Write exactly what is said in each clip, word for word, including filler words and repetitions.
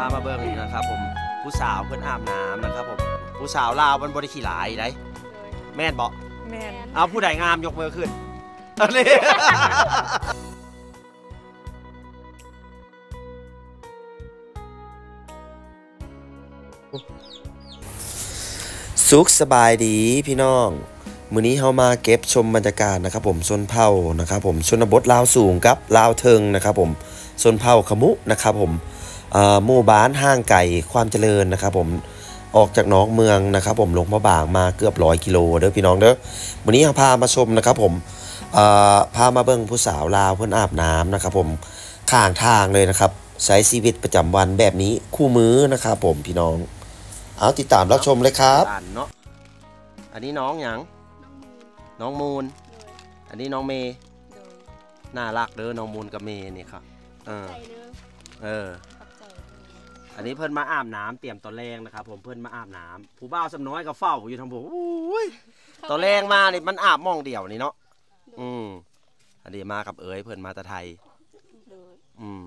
ามาเบิ่งนะครับผมผู้สาวเพิ่นอาบน้ำนะครับผมผู้สาวลาวมันบริขี้หลายได้แม่นบอกแม่นเอาผู้ใดงามยกมือขึ้นอันนี้สุขสบายดีพี่น้องมื้อนี้เฮามาเก็บชมบรรยากาศนะครับผมชนเผ่านะครับผมชนบทลาวสูงกับลาวเทิงนะครับผมชนเผ่าขมุนะครับผมหมู่บ้านห้างไก่ความเจริญนะครับผมออกจากนอกเมืองนะครับผมลงมาบางมาเกือบร้อยกิโลเด้อพี่น้องเด้อมื้อนี้เฮาพามาชมนะครับผมพามาเบิ่งผู้สาวลาวเพิ่นอาบน้ำนะครับผมข้างทางเลยนะครับใช้ชีวิตประจำวันแบบนี้คู่มือนะครับผมพี่น้องเอาติดตามรับชมเลยครับเนาะอันนี้น้องหยังน้องมูลอันนี้น้องเมย์น่ารักเด้อน้องมูลกับเมย์นี่ครับเออเอออันนี้เพิ่นมาอาบน้ำเตรียมตอนแรงนะครับผมเพิ่นมาอาบน้ำผู้บ่าวสำน้อยก็เฝ้าอยู่ทางผมตอนแรงมานี่มันอาบมองเดี่ยวนี่เนาะอืมอันนี้มากับเอ๋ยเพิ่นมาแต่ไทยอืม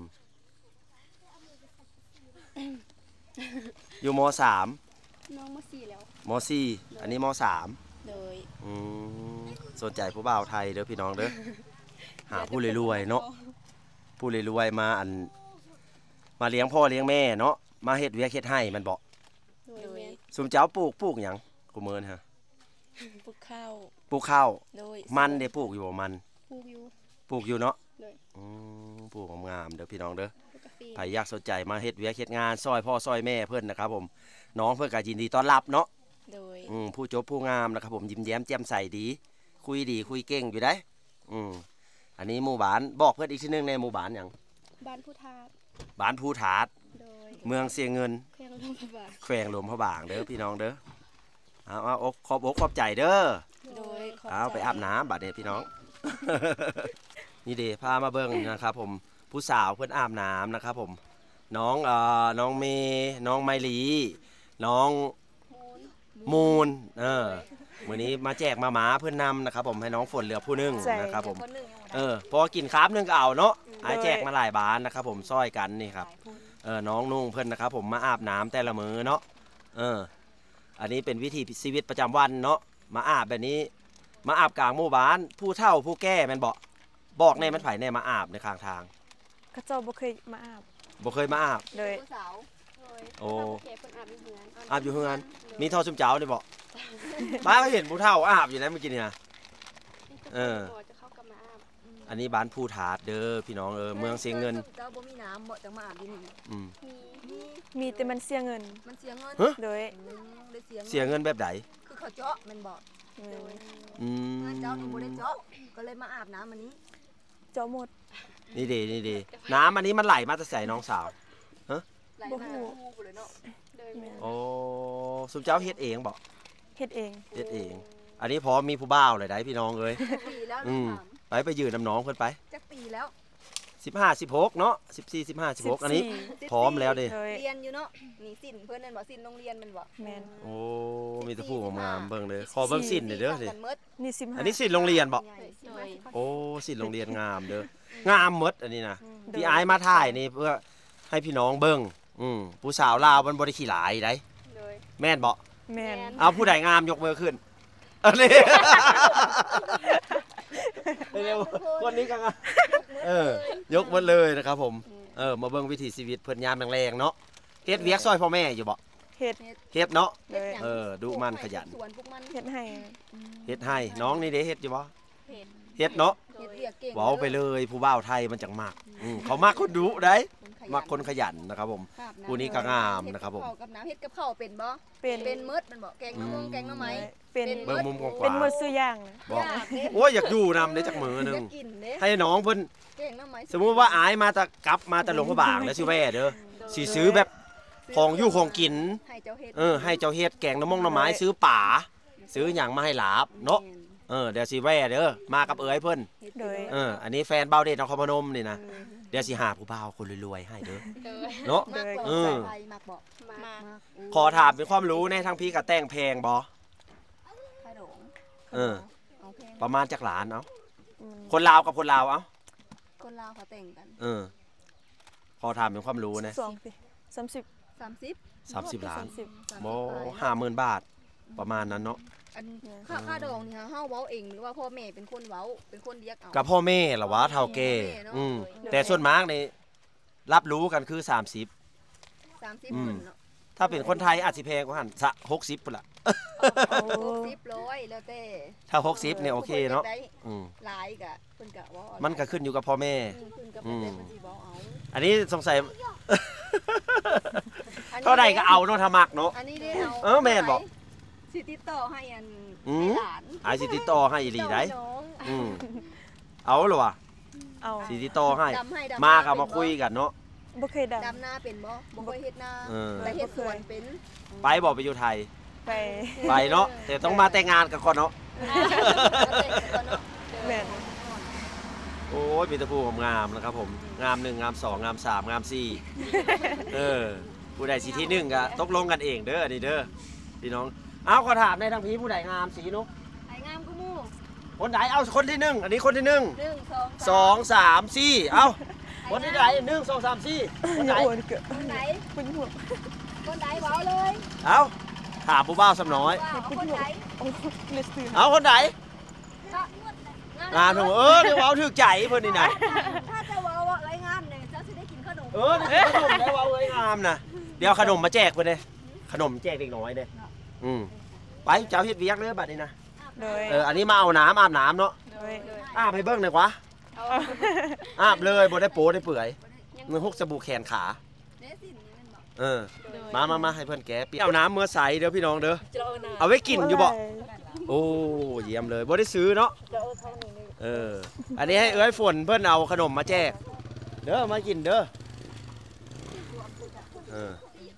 อยู่ม.สามน้องม.สี่แล้วม.สี่อันนี้ม.สามเลยอืมสนใจผู้บ่าวไทยเด้อพี่น้องเด้อหาผู้รวยๆเนาะผู้รวยๆมาอันมาเลี้ยงพ่อเลี้ยงแม่เนาะมาเฮ็ดเวียกเฮ็ดให้มันบอกสุมเจ้าปลูกปลูกหยังกูเมินฮะปลูกข้าวปลูกข้าวมันได้ปลูกอยู่บ่มันปลูกอยู่ปลูกอยู่เนาะอืมปลูกงามๆเด้อพี่น้องเด้อใครอยากสนใจมาเฮ็ดเวียกเฮ็ดงานซอยพ่อซอยแม่เพิ่นนะครับผมน้องเพิ่นก็ยินดีต้อนรับเนาะอืมผู้จบผู้งามนะครับผมยิ้มแย้มแจ่มใสดีคุยดีคุยเก่งอยู่ได้อืมอันนี้หมู่บ้านบอกเพื่อนอีกทีนึงในหมู่บ้านอย่างบ้านผู้ทาดบ้านผู้ทาดเมืองเสียเงินแขวงหลวงพระบางแขวงหลวงพระบางเด้อพี่น้องเด้อเอาเอาอกขอบอกขอบใจเด้อเอาไปอาบน้ำบัดเด้อพี่น้องนี่เด้พามาเบิ่งนะครับผมผู้สาวเพื่อนอาบน้ำนะครับผมน้องเอ่อน้องเมย์น้องไมลีน้องมูลเออมื้อนี้มาแจกมาหมาเพื่อนนำนะครับผมให้น้องฝนเหลือผู้นึงนะครับผมเออพอกินคราบนึงก็เอาเนาะหายแจกมาหลายบานนะครับผมซ้อยกันนี่ครับเออน้องนุ่งเพื่อนนะครับผมมาอาบน้ำแต่ละมื้อเนาะเอออันนี้เป็นวิถีชีวิตประจำวันเนาะมาอาบแบบนี้มาอาบกลางหมู่บ้านผู้เฒ่าผู้แก่แม่นบอกบอกในมันไผในมาอาบในข้างทางเขาเจ้าบ่เคยมาอาบบ่เคยมาอาบเลยโอ้อาบอยู่เฮือนมีท่อซุมเจ้าได้บอกบ้านเขาเห็นผู้เฒ่าอาบอยู่แล้วเมื่อกี้นี่นะเอออันนี้บ้านผู้ถาดเด้อพี่น้องเออเมืองเสียเงินเจ้าบ่มีน้ำบ่จังมาอาบที่นี่อืมมีแต่มันเสียเงินมันเสียเงินโดยเสียเงินแบบไหนคือเขาเจาะมันบอกอืมเจ้านี่บ่ได้เจาะก็เลยมาอาบน้ำอันนี้เจาะหมดนี่ดีนี่ดีน้ำอันนี้มันไหลมาแต่ใส่น้องสาวฮะบ่ฮู้เลยเนาะโอ้สุเจ้าเฮ็ดเองบอกเฮ็ดเองเฮ็ดเองอันนี้พอมีผู้บ่าวเลยได้พี่น้องเอ้ยอืมไปไปยืนน้ำน้องเพิ่นไปจักปีแล้วสิบห้า สิบหกเนาะสิบสี่ สิบห้า สิบหกอันนี้พร้อมแล้วเด้เรียนอยู่เนาะนี่สินเพิ่นนั่นบ่สินโรงเรียนมันบ่แม่นโอ้มีแต่ผู้งามๆเบิ่งเลยขอเบิ่งสินเด้อสินี่สิบห้าอันนี้สินโรงเรียนบ่โอ้สินโรงเรียนงามเด้องามหมดอันนี้นะที่อายมาถ่ายนี่เพื่อให้พี่น้องเบิ่งอืมผู้สาวลาวมันบ่ได้ขี้หลายได้แม่นบ่แม่นเอาผู้ใดงามยกมือขึ้นอันนี้เร็วคนนี้กันเออยกหมดเลยนะครับผมเออมาเบิ่งวิถีชีวิตเพิ่นยามแรงๆเนาะเฮ็ดเวียกซอยพ่อแม่อยู่บ่เฮ็ดเฮ็ดเนาะเออดุมันขยันเฮ็ดให้เฮ็ดให้น้องนี่เด้เฮ็ดอยู่บ่เฮ็ดเนาะเว้าไปเลยผู้บ่าวไทยมันจังมากเขามากคนดุได้มักคนขยันนะครับผมผู้นี้ก็งามนะครับผมกับน้ำเฮ็ดกับข้าวเป็นบ่เป็นเป็นมืดมันบ่แกงมะม่วงแกงหน่อไม้เป็นเบิ่งมุมกว้างๆเป็นมือซื้อย่างบอกโอ้ยอยากอยู่นำได้จักมือนึงให้น้องเพิ่นสมมุติว่าอายมาตะกลับมาตะหลวงพระบางแล้วสิแว่เด้อสิซื้อแบบของอยู่ของกินเออให้เจ้าเฮ็ดแกงน้ำมงน้ำไม้ซื้อป่าซื้อหยังมาให้หลาบเนาะเออเดี๋ยวสิแว่เด้อมากับเอ๋ยเพิ่นเอออันนี้แฟนเบาเดชนครพนมนี่นะเดี๋ยวสิหาผู้บ่าวคนรวยๆให้เด้อเนาะเออขอถามเป็นความรู้ในทางพี่กับแต่งเพลงบ่เออประมาณจักหลานเอาคนลาวกับคนลาวเอาคนลาวเขาแต่งกันเออขอถามเป็นความรู้นะสองปีสามสิบสามสิบสามสิบล้านสามสิบโมห้าหมื่นบาทประมาณนั้นเนาะอันค่าค่าดองนี่ฮะเฮาเว้าเองหรือว่าพ่อแม่เป็นคนเว้าเป็นคนเรียกเอากับพ่อแม่ละวะเท่าแก่อืมแต่ส่วนมากในรับรู้กันคือสามสิบสามสิบอืมคนเนาะถ้าเป็นคนไทยอาจสิแพงกว่าหันสะหกสิบปุ่นละหกสิบร้อยแล้วแต่ถ้าหกสิบเนี่ยโอเคเนาะได้อืมหลายกะเพิ่นกะเว้าเอามันก็ขึ้นอยู่กับพ่อแม่อืมขึ้นกับเพิ่นได้เพิ่นสิเว้าเอาอันนี้สงสัยอันนี้เท่าใดก็เอาเนาะถ้ามักเนาะอันนี้ได้เอาเออแม่นบอกสิติดต่อให้อันอืมให้หลานไอสิติดต่อให้อีหลีได้น้องอืมเอาเหรอวะเอาสิติดต่อให้ดำให้ดำมากับเป็นมาคุยกันเนาะบ่เคยดดำหน้าเป็นบ่บ่เคยเฮ็ดหน้าเออแต่เฮ็ดสวนเป็นไปบอกไปอยู่ไทยำไปไปเนาะแต่ต้องมาแต่งงานกันก่อนเนาะแม่นโอ้ยมีแตะพูงามๆนะครับผมงามหนึ่งงามสองงามสามงามสี่เออผู้ใดสีที่หนึ่งก็ตกลงกันเองเด้อนี่เด้อพี่น้องเอาขอถามในทางพี่ผู้ใดงามสีนุกไอ้งามกูมู่คนไหนเอาคนที่หนึ่งอันนี้คนที่หนึ่งหนึ่งสองสองสามสี่เอาคนที่ไหนหนึ่งสองสามสี่คนไหนโอ้ยเกิดคนไหนเป็นห่วงคนไหนเว้าเลยเอาถามผู้บ่าวสำน้อยว่าเอาคนไหนโอ้ยเลสตื่นเอาคนไหนถ้างานผมเออเดี๋ยวเอาถือใจเพิ่นนี่นะถ้าจะเว้าว่าไรงามเนี่ยเจ้าสิได้กินขนมเออนี่ขนมได้เอาเลยงามนะเดี๋ยวขนมมาแจกเพิ่นเลยขนมแจกเด็กน้อยเลยอืมไปเจ้าเฮ็ดเวียกเลยบัดนี้นะโดยเอออันนี้มาเอาน้ำอาบน้ำเนาะโดยอาบให้เบิ้งหน่อยวะอาบเลยบ่ได้โป๊ได้เปื่อยเนื้อหกสบู่แขนขาเนสินนี่มันบอกเออมามามาให้เพื่อนแกเปรี้ยวน้ำเมื่อใสเด้อพี่น้องเด้อจะเอาน้ำเอาไว้กินอยู่บ่โอ้เยี่ยมเลยบ่ได้ซื้อเนาะจะเอาเท่านี้เลยเอออันนี้ให้เอ้ยฝนเพื่อนเอาขนมมาแจกเด้อมากินเด้อเออ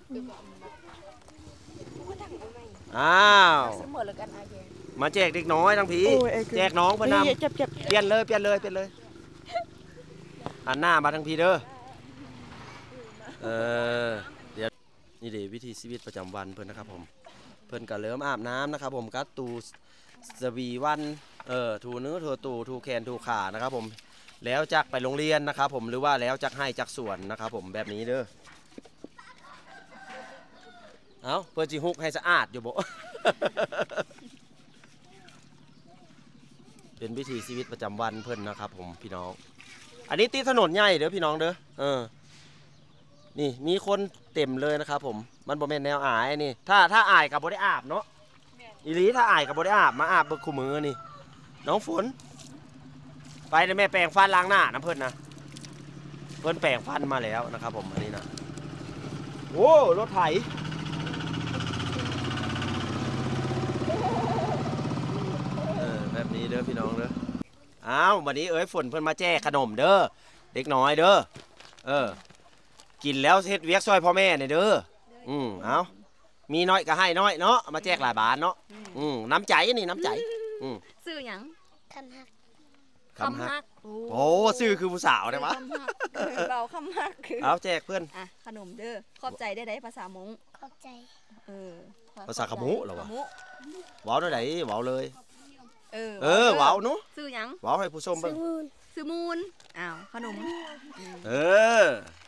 อ้าวเสมอแล้วกันอาเยมาแจกเด็กน้อยทั้งผีโอ้ยไอ้เกิดแจกน้องเพื่อนนนี่จับจับำเปลี่ยนเลยเปลี่ยนเลยเปลี่ยนเลยหันหน้ามาทั้งพีเด้อเออเดี๋ยวนี่เดี๋ยววิธีชีวิตประจำวันเพื่อนนะครับผมเพื่อนก็เริ่มอาบน้ำนะครับผมกัดตูสวีวันเออถูเนื้อถูตูถูแขนถูขานะครับผมแล้วจักไปโรงเรียนนะครับผมหรือว่าแล้วจักให้จักสวนนะครับผมแบบนี้เด้อเอาเพื่อจีฮุกให้สะอาดอยู่บ่ เป็นวิถีชีวิตประจำวันเพื่อนนะครับผมพี่น้องอันนี้ตีถนนใหญ่เด้อพี่น้องเด้อเออนี่มีคนเต็มเลยนะครับผมมันบ่แม่นแนวอายนี่ถ้าถ้าอายกับบ่ได้อาบเนาะอีหลีถ้าอายกับบ่ได้อาบมาอาบเบิกคู่มือนี่น้องฝนไปนะแม่แปรงฟันล้างหน้านะเพื่อนนะเพื่อนแปรงฟันมาแล้วนะครับผมอันนี้นะโอ้รถไถเออแบบนี้เด้อพี่น้องเด้ออ้าววันนี้เอ้ยฝนเพื่อนมาแจกขนมเด้อเด็กน้อยเด้อเออกินแล้วเฮ็ดเวียกซอยพ่อแม่เนี่ยเด้ออืมเอามีน้อยก็ให้น้อยเนาะเอามาแจกหลายบาทเนาะอืมน้ำใจนี่น้ำใจอืมซื้อหยังคำหักคำฮักโอ้โอ้ซื้อคือผู้สาวได้ปะคำฮักเออเราคำฮักคือเอาแจกเพื่อนอ่ะขนมเด้อขอบใจได้ได้ภาษามงขอบใจเออภาษาขมุเหรอวะขมุเว้าได้ไหนเว้าเลยเออเออเว้าหนูซื้อหยังเว้าให้ผู้ชมสเบิ่งมูนซื้อมูลอ้าวขนมเออ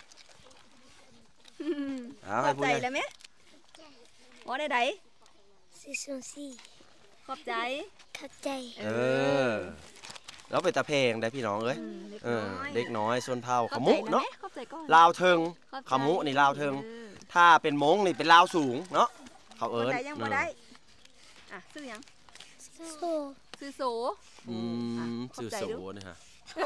เอาขให้อบผู้ใจใหญ่แล้วไหมว่าได้ไดซีซอนซีขอบใจขอบใจเออแล้วเป็นตะเพลงได้พี่น้องเอ้ยอืมเล็กเออน้อยเด็กน้อยส่วนเผาขขอบมุใจแล้วเนาะไหมขอบใจก่อนลาวเทิงขอบใจขมุนี่ลาวเทิงออถ้าเป็นมงนี่เป็นลาวสูงเนาะเขาคเอิ้นนใดยังบ่ได้อ่ะซื้อหยังโซซื้อโสอืมขอบสื่อใจโสดูนี่ฮะ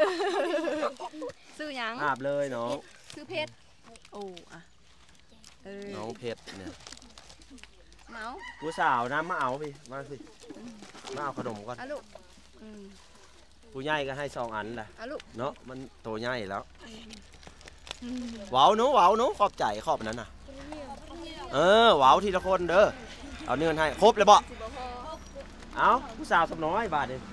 ซื้อหยังอาบเลยน้องซื้อเพชรโอ้อะเออน้องเพชรเนี่ยเมาส์ผู้สาวนะมาเอาพี่มาสิมาเอาขนมก่อนเอาลูกอืมผู้ใหญ่ก็ให้สองอันแหละเอาลูกเนาะมันโตใหญ่แล้วเว้าหนูเว้าหนูขอบใจขอบนั้นน่ะเออเว้าทีละคนเด้อเอาเนื้อให้ครบเลยบ่สิบ่พอเอาผู้สาวสำน้อยบาทเอง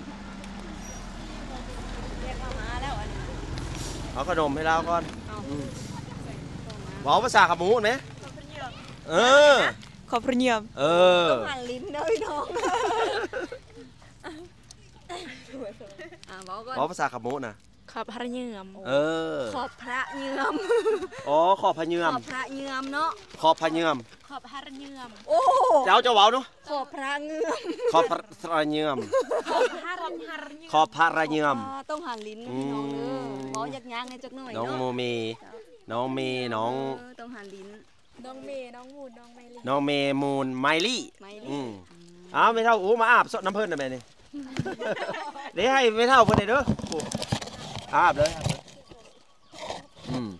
เรียกมามาแล้วอันนี้เอาขนมให้เราก่อนเอาอืมเว้าภาษาขมูนไหมเออขอบพระเนียมเออต้องหันลิ้นเด้อพี่น้องอ่ะบอกก่อนเว้าภาษาขมูนะขขอบพระเยื่อมเออขอบพระเยื่อมอ๋อขอบพะเยืขออมบพระเยื่อมเนาะขอบพะเยือมขอบพระเยื่อมโอ้เจ้าเจ้าเว้าเนาะขอบพระเยื่อมขอบพระเยือมขอบพระเยื่อมขอบพระเยือมอ่าต้องหันลิ้นนะพี่น้องเด้อเว้ายากๆในจักหน่อยน้องเนาะโมเมน้องเมน้องเออต้องหันลิ้นน้องเมย์น้องวูดน้องเมลี่น้องเมมูนไมลี่ไมอืลี่มอ้าวไม่เท่าอู้มาอาบสดน้ำเพิ่นนะแม่นี่ เดี๋ยวให้ไม่เท่าเพิ่นได้เด้อโอ้อาบเลยอาบเลยอืม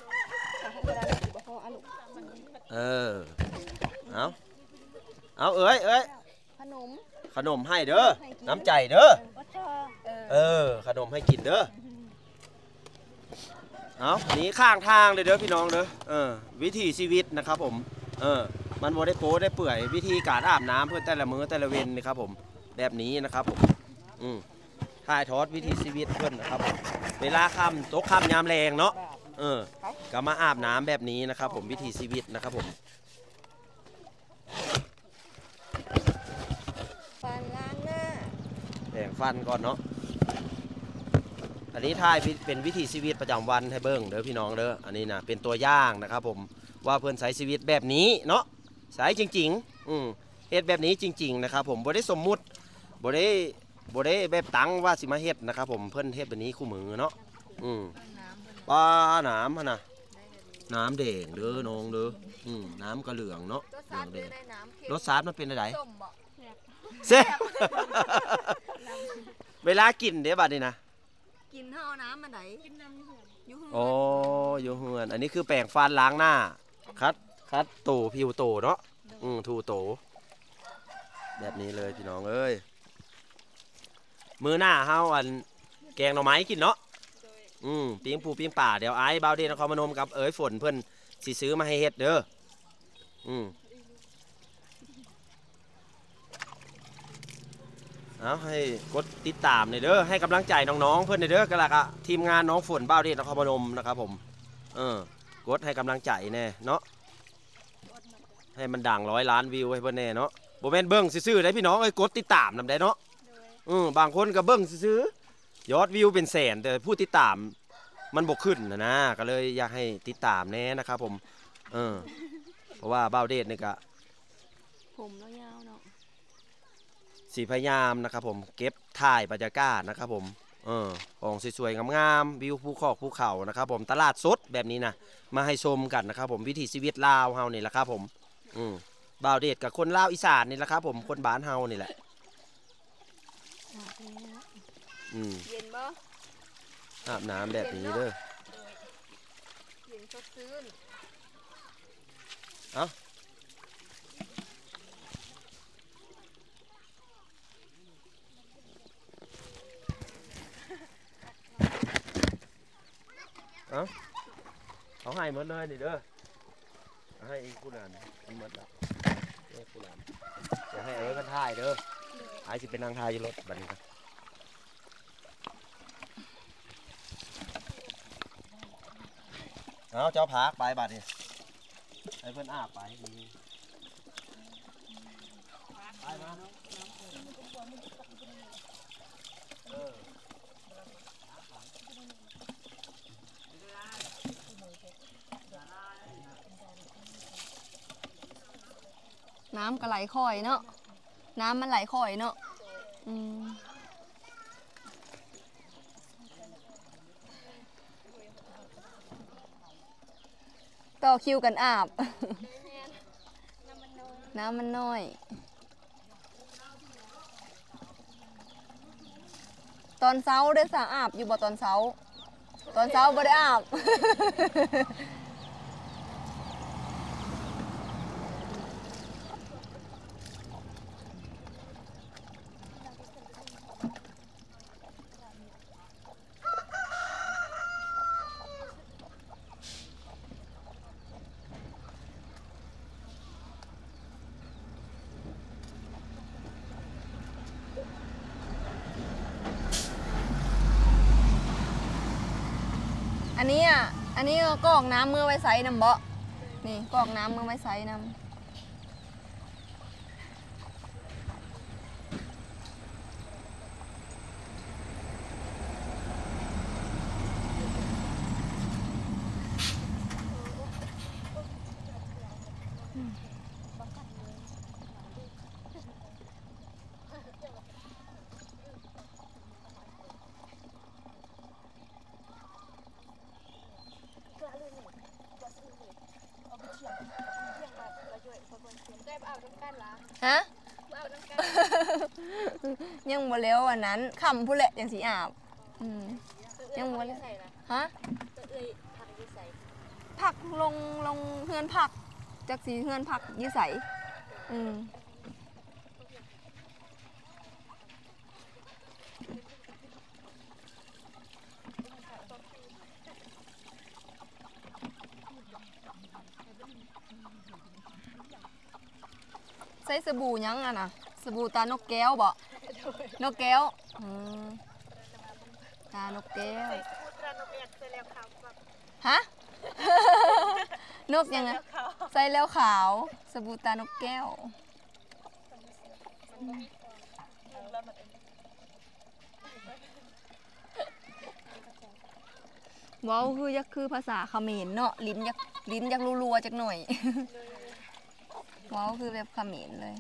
เออเอาเอาเอ้ยเอ้ยขนมขนมให้เด้อน้ำใจเด้อเออเออขนมให้กินเด้อเอาหนีข้างทางเลยเด้อพี่น้องเด้อเออวิถีชีวิตนะครับผมเออมันบ่ได้โป๊ได้เปื่อยวิธีการอาบน้ำเพื่อแต่ละมื้อแต่ละเวนนะครับผมแบบนี้นะครับผมอืมถ่ายทอดวิถีชีวิตเพื่อนนะครับผมเวลาค่ำตกค่ำยามแรงเนาะเออก็มาอาบน้ำแบบนี้นะครับผมวิถีชีวิตนะครับผมฟันล้างหน้าแบ่งฟันก่อนเนาะอันนี้ถ่ายเป็นวิถีชีวิตประจำวันให้เบิ้งเด้อพี่น้องเด้ออันนี้นะเป็นตัวอย่างนะครับผมว่าเพื่อนใช้ชีวิตแบบนี้เนาะใช้จริงๆอืมเฮ็ดแบบนี้จริงๆนะครับผมบ่ได้สมมุติบ่ได้บ่ได้แบบตั้งว่าสิมาเฮ็ดนะครับผมเพิ่นเฮ็ดแบบนี้คู่มือเนาะอืมปลาน้ำหั่นน่ะน้ำแดงเด้อน้องเด้ออืมน้ำกระเหลืองเนาะรสชาติเป็นได้น้ำเค็มรสชาติมันเป็นอะไรส้มบ่เซ่บ เวลากินเด้บัดนี้นะกินเท่าเอาน้ำมาไหนกินน้ำอยู่อยู่โอ้อยเฮือนอันนี้คือแปรงฟันล้างหน้าคัดคัดโตผิวโตเนาะอืมทูโตแบบนี้เลยพี่น้องเอ้ยมือหน้าเฮาอันแกงหน่อไม้กินเนาะอืมปิ้งปูปิ้งป่าเดี๋ยวไอ้เบาเดนนครพนมกับเอ๋ยฝนเพิ่นสิซื้อมาให้เฮ็ดเด้ออืมเอาให้กดติดตามหน่อยเด้อให้กำลังใจน้องๆเพื่อนหน่อยเด้อกันละกะทีมงานน้องฝนเบ้าเดชนครพนมนะครับผมเออกดให้กำลังใจแน่เนาะให้มันดังร้อยล้านวิวให้เพื่อนแน่เนาะโบแมนเบิ้งซื่อๆได้พี่น้องเอ้ยกดติดตามนำได้เนาะอือบางคนก็เบิ้งซื่อๆยอดวิวเป็นแสนแต่ผู้ติดตามมันบกขึ้นนะนะก็เลยอยากให้ติดตามแน่นะครับผมเออเพราะว่าเบ้าเดชนี่ก็ผมแล้วยาวเนาะสีพยายามนะครับผมเก็บถ่ายบรรยากาศนะครับผมเออของสวยๆงามๆวิวภูเขาภูเขานะครับผมตลาดสดแบบนี้นะมาให้ชมกันนะครับผมวิถีชีวิตลาวเฮานี่แหละครับผมอืมบ่าวเดชกับคนลาวอีสานนี่แหละครับผมคนบ้านเฮานี่แหละอืมเย็นบ่อาบน้ำแบบนี้เด้อเย็นสดชื่นเอ้าเอ้าเขาให้หมดเลยนี่เด้อเอาให้อีกผู้นั้นมันหมดแล้วเอ้ยผู้นั้นอย่าให้เอ้ยกันถ่ายเด้อไอ้สิเป็นนางถ่ายอยู่รถบัดนี้ครับเอาเจ้าพักไปบัดนี้ให้เพิ่นอาบไปนี่ไปมาเออน้ำก็ไหลค่อยเนาะน้ำมันไหลค่อยเนาะอืมต่อคิวกันอาบ น้ำมันน้อย ตอนเช้าได้สาอาบอยู่บ่ตอนเช้า ตอนเช้าบ่ได้อาบ อันนี้อ่ะ อันนี้ก็กรอกน้ำมือไว้ใส่น้ำเบาะนี่กรอกน้ำมือไว้ใส่น้ำฮะยังบ่แล้วอันนั้นคำผู้แหละยังสีอาบอืมยังบ่แล้วฮะผักลงลงเฮือนผักจากสีเฮือนผักยื้อใสอืมใส่สบู่ยังอ่ะนะสบู่ตานกแก้วบ่นกแก้วอืมตานกแก้วฮะ นกยังไงใส่แล้วขาวสบู่ตานกแก้วว้าวคือยักคือภาษาเขมรเนาะลิ้นยักลิ้นยักรัวๆจักหน่อย ว้าวคือแบบเขมรเลย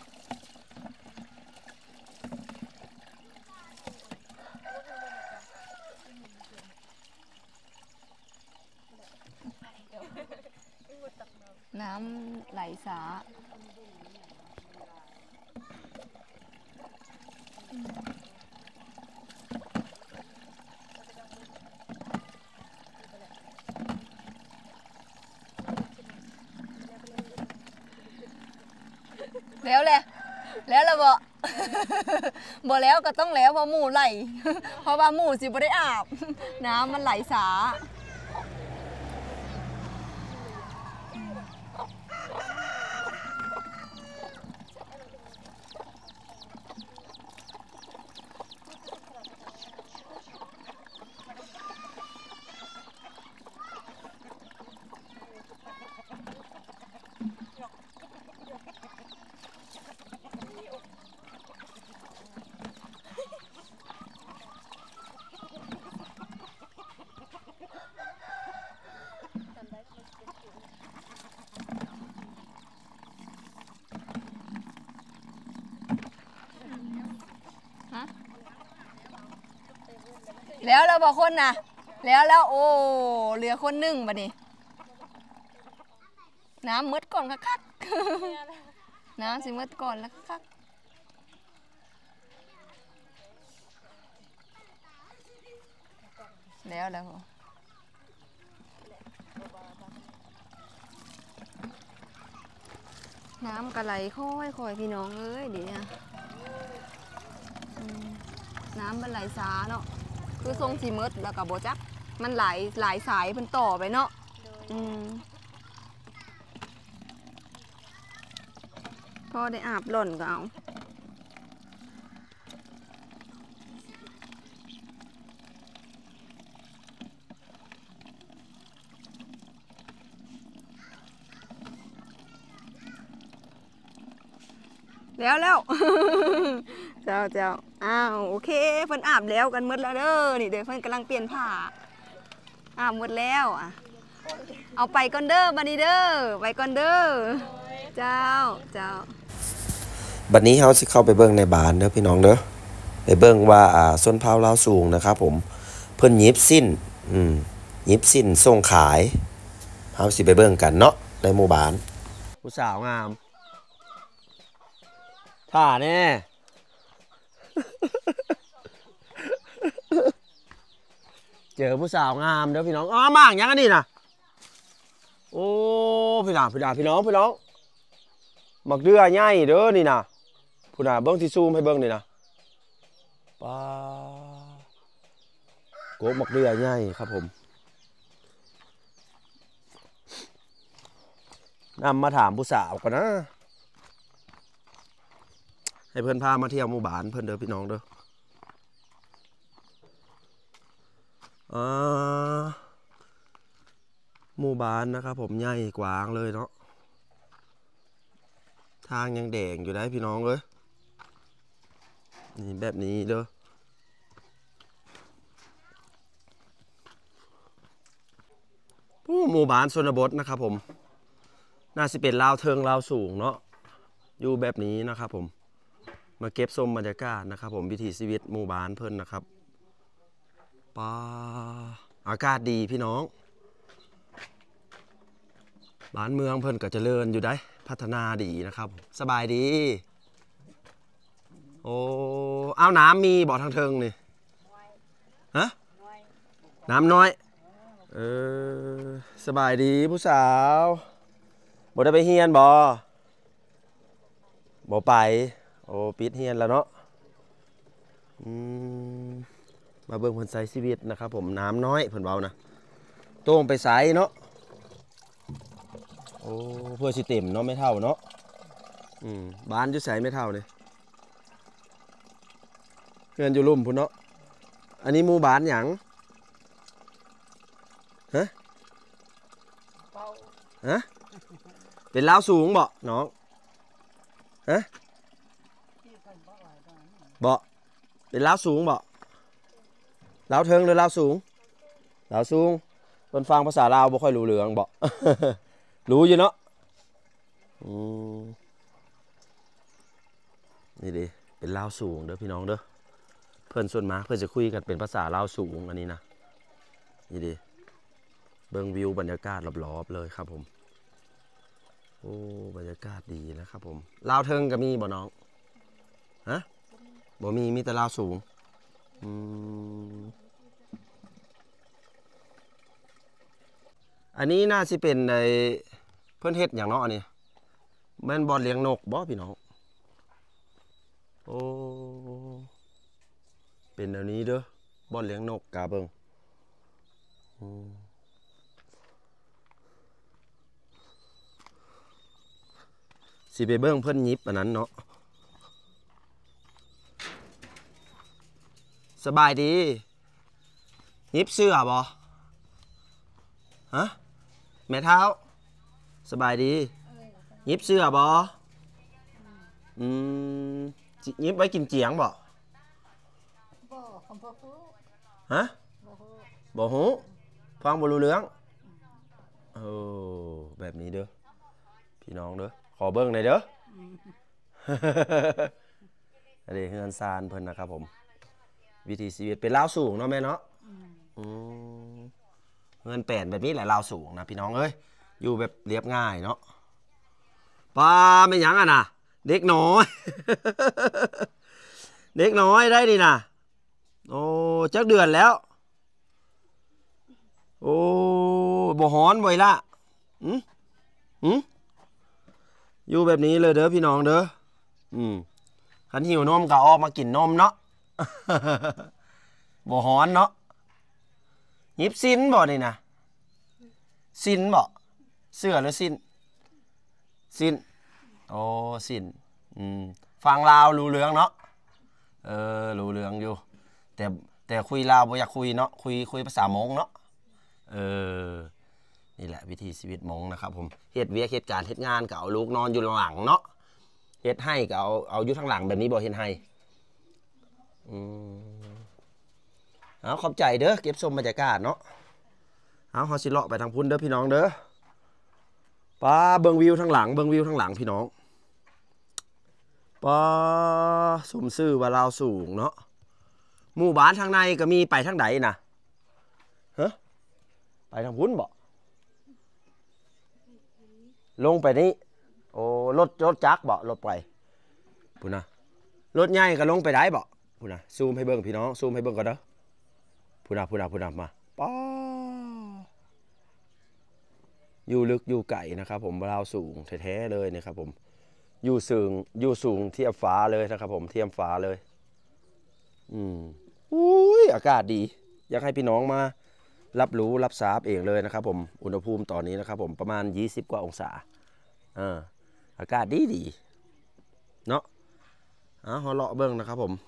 น้ำไหลสาแล้วแหละแล้วละบ่ บ่แล้วก็ต้องแล้วเพราะหมูไหล เพราะว่าหมูสิบ่ได้อาบ น้ำมันไหลสาแล้วเราบอกคนนะแล้วแล้วโอ้เหลือคนหนึ่งบัดนี้น้ำมืดก่อนคักๆ น้ำสิมืดก่อนแล้วคักแล้วแล้วน้ำกระไหลค่อยค่อยพี่น้องเอ้ยเดี๋ยวนี้น้ำมันไหลสาเนาะคือทรงสีมืดแล้วกับโบจักมันหลายหลายสายเพิ่นต่อไปเนาะอืมพอได้อาบหล่นก็เอาแล้วแล้ว เจ้าเจ้าอ้าวโอเคเพิ่นอาบแล้วกันหมดแล้วเด้อนี่เดี๋ยวเพิ่นกำลังเปลี่ยนผ้าอาบหมดแล้วอ่ะเอาไปก่อนเด้อบัดนี้เด้อไปก่อนเด้อเจ้าเจ้าบัดนี้เฮาสิเข้าไปเบิ่งในบ้านเด้อพี่น้องเด้อไปเบิ่งว่าอ่าส้นเผาลาวสูงนะครับผมเพิ่นหยิบสิ้นอืมหยิบสิ้นส่งขายเฮาสิไปเบิ่งกันเนาะในหมู่บ้านผู้สาวงามท่าแน่ เจอผู้สาวงามเด้อพี่น้องอ๋อมากยังอันนี้นะโอ้พี่น้องพี่น้องพี่น้องพี่น้องมักเดือใหญ่เด้อนี่นะผู้น่ะเบิ้งที่ซูมให้เบิ้งนี่นะป้าโกมักเดือใหญ่ครับผมนำมาถามผู้สาวก่อนนะให้เพื่อนพามาเที่ยวหมู่บ้านเพื่อนเด้อพี่น้องเด้ออ่าหมู่บ้านนะครับผมใหญ่กว้างเลยเนาะทางยังแดงอยู่ได้พี่น้องเลยนี่แบบนี้เด้อหมู่บ้านชนบทนะครับผมน่าสิเป็นลาวเทิงลาวสูงเนาะอยู่แบบนี้นะครับผมมาเก็บชมบรรยากาศนะครับผมวิถีชีวิตหมู่บ้านเพิ่นนะครับป้าอากาศดีพี่น้องบ้านเมืองเพิ่นก็เจริญอยู่ได้พัฒนาดีนะครับสบายดีโอ้เอาน้ำมีบ่อทางเทิงนี่ฮะน้ำน้อยเออสบายดีผู้สาวบ่ได้ไปเฮียนบ่บ่ไปโอ้ปิดเฮียนแล้วเนาะอืมมาเบิ่งเพิ่นใช้ชีวิตนะครับผมน้ำน้อยเพิ่นเว้านะโต้งไปไสเนาะโอ้เพื่อสิเต็มเนาะไม่เท่าเนาะอืมบ้านอยู่ไสไม่เท่านี่เพื่อนอยู่ลุ่มพุ่นเนาะอันนี้หมู่บ้านหยังฮะฮะเป็นลาวสูงบ่น้องฮะบ่เป็นลาวสูงบ่ลาวเทิงหรือลาวสูงลาวสูงคนฟังภาษาลาวบ่ค่อยรู้เรื่องบ่ รู้อยู่เนาะอืมนี่ดิเป็นลาวสูงเด้อพี่น้องเด้อเพื่อนส่วนมากเพื่อนจะคุยกันเป็นภาษาลาวสูงอันนี้นะนี่ดิเบิ่งวิวบรรยากาศรอบๆเลยครับผมโอ้บรรยากาศดีนะครับผมลาวเทิงก็มีบ่น้องฮะบ่มีมีแต่ลาวสูงอืมอันนี้น่าจะเป็นในเพื่อนเฮ็ดอย่างเนาะอันนี้แม่นบอลเลี้ยงนกบ่พี่น้องโอ้เป็นอันนี้เด้อบอลเลี้ยงนกกาเบิงสิไปเบิ้งเพื่อนยิบอันนั้นเนาะสบายดียิบเสื้อบ่ฮะแม่เท้าสบายดียิบเสื้อบ่อืมยิบไว้กินเจียงบ่ฮะบ่ฮู้ฟังบ่รู้เรื่องโอ้แบบนี้เด้อพี่น้องเด้อขอเบิ้งหน่อยเด้อ อันนี้เฮือนซานเพิ่นนะครับผมวิถีชีวิตเป็นลาวสูงเนาะแม่เนาะอืมเงินแป่นแบบนี้แหละลาวสูงนะพี่น้องเอ้ยอยู่แบบเรียบง่ายเนาะปลาไม่หยังอ่ะนะเด็กน้อย เด็กน้อยได้ดินะโอ้จักเดือนแล้วโอ้บ่ฮ้อนบ่อยละอืมอืมอยู่แบบนี้เลยเด้อพี่น้องเด้ออืมคันหิวนมก็ออกมากินนมเนาะ บ่ฮ้อนเนาะยิบซินบ่นี่นะซินบ่เสื้อหรือซินซินโอ้ซินอืมฟังลาวรู้เรื่องเนาะเออรู้เรื่องอยู่แต่แต่คุยลาวบ่อยากคุยเนาะคุยคุยภาษามงเนาะเออนี่แหละวิถีชีวิตมงนะครับผมเฮ็ดเวียกเฮ็ดการเฮ็ดงานก็เอาลูกนอนอยู่หลังเนาะเฮ็ดให้ก็เอาเอาอยู่ทางหลังแบบนี้บ่เฮ็ดให้อืมเอาขอบใจเด้อเก็บชมบรรยากาศเนาะเอาเฮาสิเลาะไปทางพุ่นเด้อพี่น้องเด้อป้าเบิ่งวิวทางหลังเบิ่งวิวทางหลังพี่น้องป้าสมซื่อว่าลาวสูงเนาะหมู่บ้านทางในก็มีไปทางใดน่ะฮะไปทางพุ่นบ่ลงไปนี่โอ้รถรถจักรบ่รถไปพุ่นน่ะรถใหญ่ก็ลงไปได้บ่พุ่นน่ะซูมให้เบิ่งพี่น้องซูมให้เบิ่งก่อนเด้อพุ่นน่ะพุ่นน่ะพุ่นน่ะมาป้าอยู่ลึกอยู่ไกลนะครับผมลาวสูงแท้ๆเลยนะครับผมอยู่สูงอยู่สูงเทียบฟ้าเลยนะครับผมเทียมฟ้าเลยอืมอุ้ยอากาศดีอยากให้พี่น้องมารับรู้รับทราบเองเลยนะครับผมอุณหภูมิตอนนี้นะครับผมประมาณยี่สิบกว่าองศาอ่าอากาศดีดีเนาะอ่ะฮอเลาะเบิ้งนะครับผม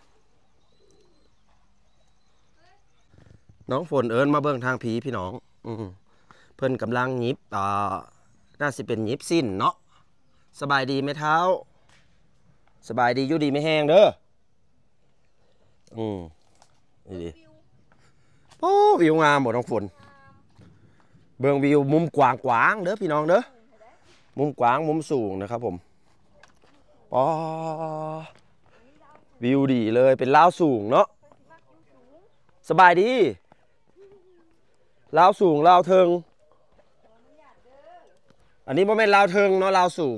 น้องฝนเอิญมาเบิ้งทางผีพี่น้องอืมเพิ่นกำลังหยิบอ่าน่าสิเป็นหยิบสิ้นเนาะสบายดีไหมเท้าสบายดีอยู่ดีไม่แห้งเด้ออืมนี่ดิโอ้วิวงามหมดน้องฝนเบิ่งวิวมุมกว้างๆเด้อพี่น้องเด้อมุมกว้างมุมสูงนะครับผมอ๋อวิวดีเลยเป็นลาวสูงเนาะสบายดีลาวสูงลาวเทิงอันนี้โมเมนต์ลาวเทิงเนาะลาวสูง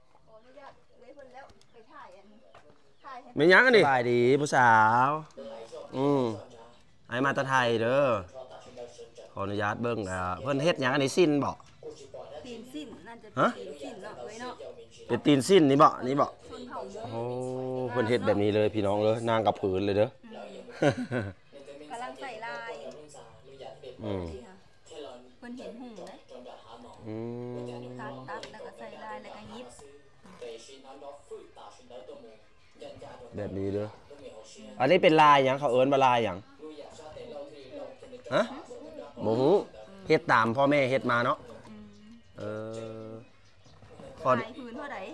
ไม่ยั้งอันนี้สบายดีผู้สาวอืมไอ้มาตะไทยเด้อขออนุญาตเบิ้งอ่าเพิ่นเฮ็ดหยังอันนี้สิ้นบ่ตีนสิ้นนั่นจะเป็นตีนสิ้นเนาะเว้ยเนาะเป็นตีนสิ้นนี่บ่นี่บ่ชนเผ่าเนาะโอ้เพิ่นเฮ็ดแบบนี้เลยพี่น้องเลยนางกับผืนเลยเด้อกำลังใส่ลายอืมเพิ่นเห็นหุ่งเลยอืมตัดตัดแล้วก็ใส่ลายแล้วก็ยิบแบบนี้เด้ออันนี้เป็นลายหยังเขาเอิ้นว่าลายหยังฮะหมูเฮ็ดตามพ่อแม่เฮ็ดมาเนาะเออขายพื้นเท่าไหร่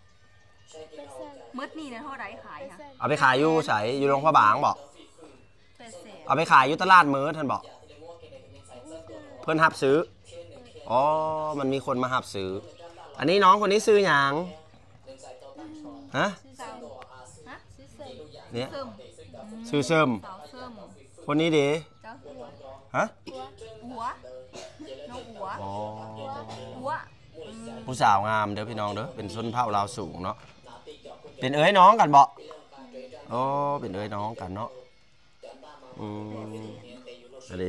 มืดนี่นะเท่าไหร่ขายค่ะเอาไปขายอยู่ไสอยู่โรงพยาบาลบ่เอาไปขายอยู่ตลาดมื้อท่านบอกเพิ่นรับซื้ออ๋อมันมีคนมารับซื้ออันนี้น้องคนนี้ซื้อหยังฮะเนี่ยซื้อเสริมคนนี้ดิฮะหัวน้องหัวอ๋อหัวผู้สาวงามเด้อพี่น้องเด้อเป็นชนเผ่าลาวสูงเนาะเป็นเอ้ยน้องกันบ่โอ้เป็นเอ้ยน้องกันเนาะอืมอะไร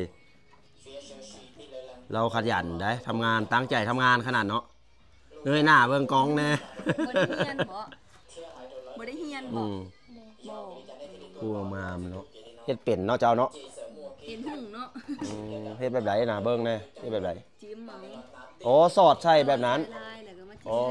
เราขยันได้ทำงานตั้งใจทำงานขนาดเนาะเงยหน้าเบิ่งกล้องแน่บ่ได้เฮียนบ่บ่ได้เฮียนบ่บ่ผู้งามเนาะเฮ็ดเป็นเนาะเจ้าเนาะเห็นหุ่งเนาะเฮ็ดแบบไหนน่ะเบิ่งแน่เฮ็ดแบบไหนจิ้มเอาโอ้สอดใช่แบบนั้นโอ้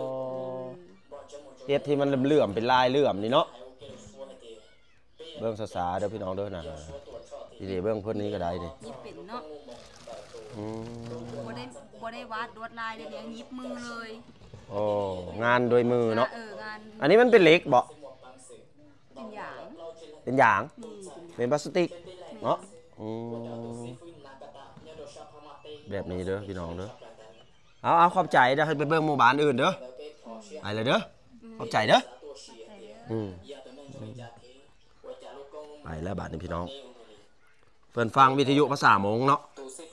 เฮ็ดที่มันเหลื่อมเป็นลายเหลื่อมนี่เนาะเบิ่งสาๆเด้อพี่น้องเด้อนะดีๆเบิ่งเพิ่นนี้ก็ได้นี่ยิบเป็นเนาะอืมบ่ได้บ่ได้วาดลวดลายเลยเนี่ยยิบมือเลยโอ้งานโดยมือเนาะเอองานอันนี้มันเป็นเหล็กบ่เป็นหยางเป็นหยางเป็นพลาสติกเนาะอืมแบบนี้เด้อพี่น้องเด้อเอาเอาขอบใจเด้อให้ไปเบิ่งหมู่บ้านอื่นเด้อไปเลยเด้อขอบใจเด้ออืมไปแล้วบาดนี้พี่น้องเพิ่นฟังวิทยุภาษาโมงเนาะ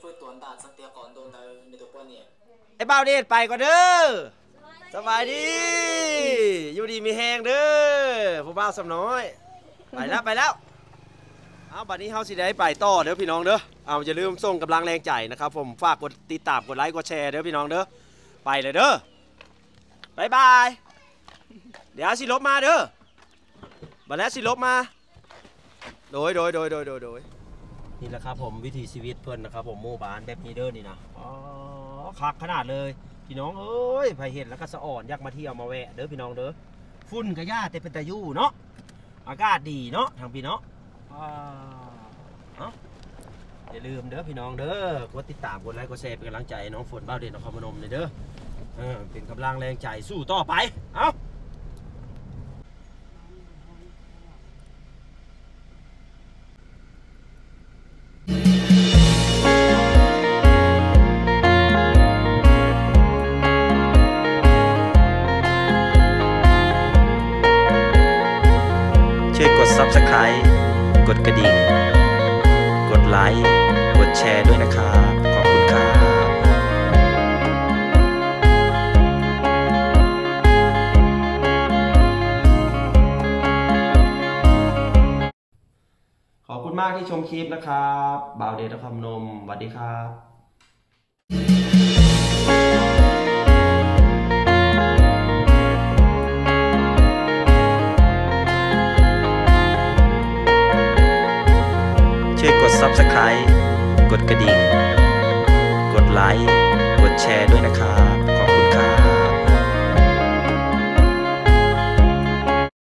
ไอ้บ่าวเดชไปก่อนเด้อสบายดีอยู่ดีมีแฮงเด้อผู้บ่าวสำน้อยไปแล้วไปแล้วเอาบัดนี้เฮาสิได้ไปต่อเด้อพี่น้องเด้อเอาอย่าลืมส่งกำลังแรงใจนะครับผมฝากกดติดตามกดไลค์กดแชร์เด้อพี่น้องเด้อไปเลยเด้อบายบายเดี๋ยวสิลบมาเด้อบัดนี้สิลบมาโดยโดยโดยโดยโดยโดยนี่แหละครับผมวิถีชีวิตเพื่อนนะครับผมหมู่บ้านแบบนี้เด้อนี่นะอ๋อคักขนาดเลยพี่น้องเอ้ยไปเห็นแล้วก็สะอ่อนอยากมาเที่ยวมาแวะเด้อพี่น้องเด้อฝุ่นกระยาแต่เป็นตะยู่เนาะอากาศดีเนาะทางพี่เนาะอย่าลืมเด้อพี่น้องเด้อกดติดตามกดไลค์กดแชร์เป็นกำลังใจน้องฝนบ่าวเด่นนครพนมเลยเด้อเออเป็นกำลังแรงใจสู้ต่อไปเอาช่วยกด ซับสไครบ์ กดกระดิ่งกดไลค์กดแชร์ด้วยนะครับขอบคุณครับขอบคุณมากที่ชมคลิปนะครับบ่าวเดชนครพนมสวัสดีครับช่วยกด ซับสไครบ์ กดกระดิ่งกดไลค์กดแชร์ด้วยนะครับ